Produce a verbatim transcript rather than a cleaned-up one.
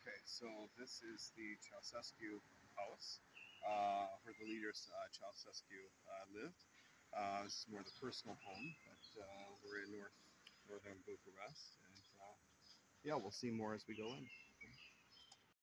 Okay, so this is the Ceausescu house, uh, where the leader uh, Ceausescu uh, lived. Uh, this is more the personal home, but uh, we're in north northern Bucharest, and uh, yeah, we'll see more as we go in.